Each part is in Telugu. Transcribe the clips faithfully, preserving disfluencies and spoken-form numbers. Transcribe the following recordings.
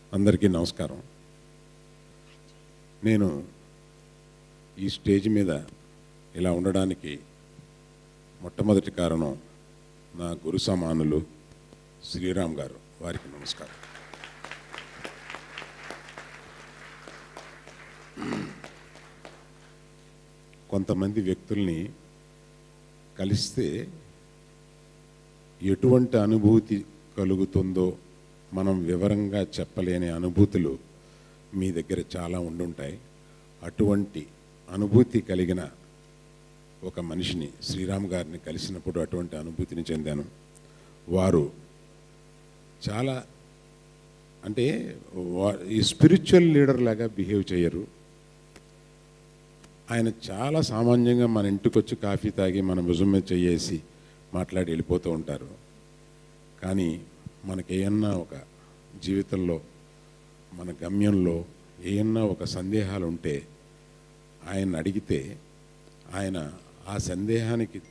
అందరికీ నమస్కారం. నేను ఈ స్టేజ్ మీద ఇలా ఉండడానికి మొట్టమొదటి కారణం నా గురు సమానులు శ్రీరామ్ గారు. వారికి నమస్కారం. కొంతమంది వ్యక్తుల్ని కలిస్తే ఎటువంటి అనుభూతి కలుగుతుందో మనం వివరంగా చెప్పలేని అనుభూతులు మీ దగ్గర చాలా ఉండుంటాయి. అటువంటి అనుభూతి కలిగిన ఒక మనిషిని శ్రీరామ్ గారిని కలిసినప్పుడు అటువంటి అనుభూతిని చెందాను. వారు చాలా అంటే ఈ స్పిరిచువల్ లీడర్ లాగా బిహేవ్ చేయరు. ఆయన చాలా సామాన్యంగా మన ఇంటికి వచ్చి కాఫీ తాగి మన భుజం మీద చేసి మాట్లాడి వెళ్ళిపోతూ ఉంటారు. కానీ మనకి ఏమన్నా ఒక జీవితంలో మన గమ్యంలో ఏమన్నా ఒక సందేహాలు ఉంటే ఆయన అడిగితే ఆయన ఆ సందేహానికి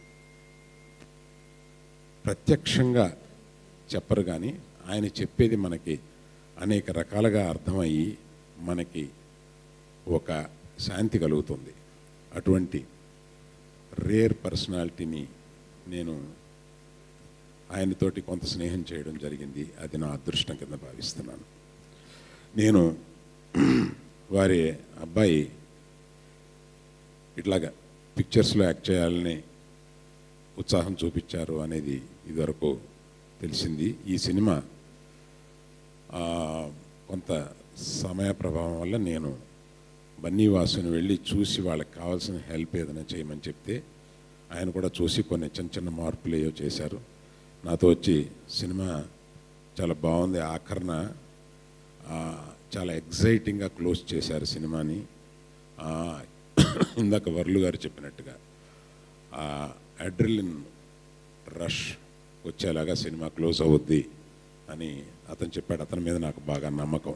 ప్రత్యక్షంగా చెప్పరు, కానీ ఆయన చెప్పేది మనకి అనేక రకాలుగా అర్థమయ్యి మనకి ఒక శాంతి కలుగుతుంది. అటువంటి రేర్ పర్సనాలిటీని నేను ఆయనతోటి కొంత స్నేహం చేయడం జరిగింది. అది నా అదృష్టం కింద భావిస్తున్నాను. నేను వారి అబ్బాయి ఇట్లాగా పిక్చర్స్లో యాక్ట్ చేయాలని ఉత్సాహం చూపించారు అనేది ఇదివరకు తెలిసింది. ఈ సినిమా కొంత సమయ ప్రభావం వల్ల నేను బన్నీవాసుని వెళ్ళి చూసి వాళ్ళకి కావాల్సిన హెల్ప్ ఏదైనా చేయమని చెప్తే ఆయన కూడా చూసి కొన్ని చిన్న చిన్న మార్పులు ఏవో చేశారు. నాతో వచ్చి సినిమా చాలా బాగుంది, ఆఖరణ చాలా ఎగ్జైటింగ్గా క్లోజ్ చేశారు సినిమాని. ఇందాక వర్లు గారు చెప్పినట్టుగా అడ్రిలిన్ రష్ వచ్చేలాగా సినిమా క్లోజ్ అవుద్ది అని అతను చెప్పాడు. అతని మీద నాకు బాగా నమ్మకం.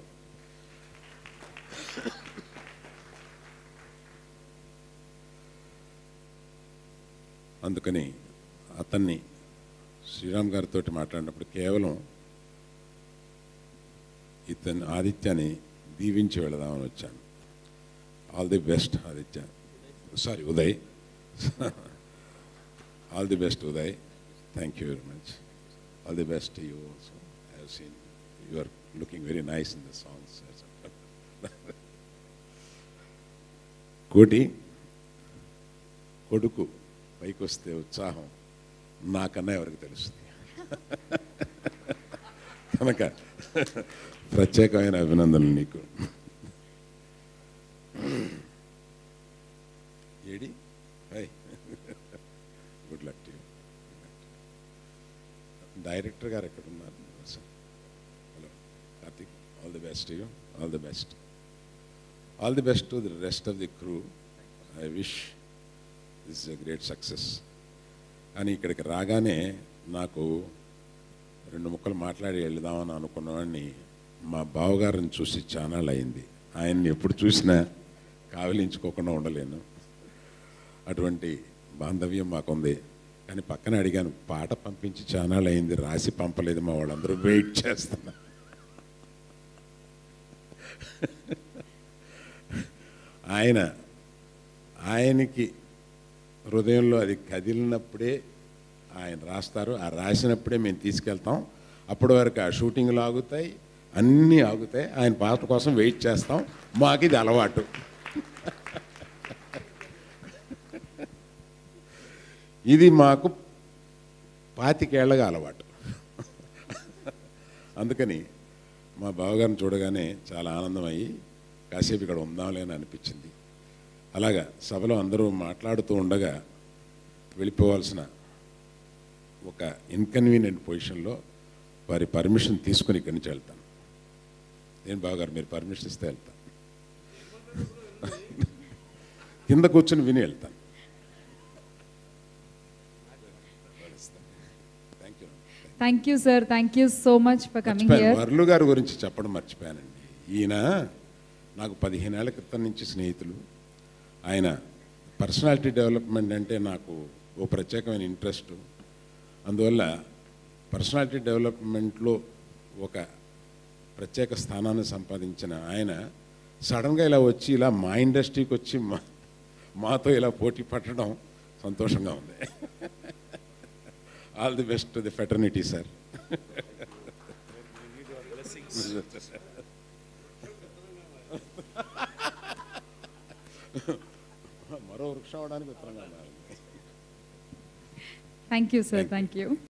అందుకని అతన్ని శ్రీరామ్ గారితో మాట్లాడినప్పుడు కేవలం ఇతను ఆదిత్యని దీవించి వెళదామని వచ్చాను. All the best Aditya, sorry Uday, all the best Uday. Thank you very much. All the best you also. I have seen you are looking very nice in the songs. Koti కొడుకు పైకి వస్తే ఉత్సాహం నాకన్నా ఎవరికి తెలుస్తుంది. కనుక ప్రత్యేకమైన అభినందనలు నీకు. AD hi, good luck to you. Director garu ఎక్కడ ఉన్నారు? Hello Karthik, all the best you. All the best. All the best to the rest of the crew. I wish this is a great success. కానీ ఇక్కడికి రాగానే నాకు రెండు ముక్కలు మాట్లాడి వెళ్దామని అనుకున్నవాడిని మా బావగారిని చూసి ఛానల్ అయింది. ఆయన్ని ఎప్పుడు చూసినా కావిలించుకోకుండా ఉండలేను. అటువంటి బాంధవ్యం మాకుంది. కానీ పక్కన అడిగాను, పాట పంపించి ఛానల్ అయింది, రాసి పంపలేదు, మా వాళ్ళందరూ వెయిట్ చేస్తున్నా. ఆయన ఆయనకి హృదయంలో అది కదిలినప్పుడే ఆయన రాస్తారు. ఆ రాసినప్పుడే మేము తీసుకెళ్తాం. అప్పటి వరకు ఆ షూటింగ్లు ఆగుతాయి, అన్నీ ఆగుతాయి. ఆయన పాట కోసం వెయిట్ చేస్తాం. మాకు ఇది అలవాటు. ఇది మాకు పాతికేళ్లగా అలవాటు. అందుకని మా బావగారిని చూడగానే చాలా ఆనందం అయ్యి కాసేపు ఇక్కడ ఉందాంలే అని అనిపించింది. అలాగా సభలో అందరూ మాట్లాడుతూ ఉండగా వెళ్ళిపోవాల్సిన ఒక ఇన్కన్వీనియంట్ పొజిషన్లో వారి పర్మిషన్ తీసుకుని ఇక్కడి నుంచి వెళ్తాను. నేను బావగారు మీరు పర్మిషన్ ఇస్తే వెళ్తాను. కింద కూర్చొని విని వెళ్తాను. Thank you sir. Thank you so much for coming here. Varlu గారి గురించి చెప్పడం మర్చిపోయానండి. ఈయన నాకు పదిహేను ఏళ్ల క్రితం నుంచి స్నేహితులు. ఆయన పర్సనాలిటీ డెవలప్మెంట్ అంటే నాకు ఓ ప్రత్యేకమైన ఇంట్రెస్ట్. అందువల్ల పర్సనాలిటీ డెవలప్మెంట్లో ఒక ప్రత్యేక స్థానాన్ని సంపాదించిన ఆయన సడన్గా ఇలా వచ్చి ఇలా మా ఇండస్ట్రీకి వచ్చి మా మాతో ఇలా పోటీ పట్టడం సంతోషంగా ఉంది. All the best to the fraternity sir. మరో వృక్షం అవడానికి విత్తనంగా. Thank you sir, thank you.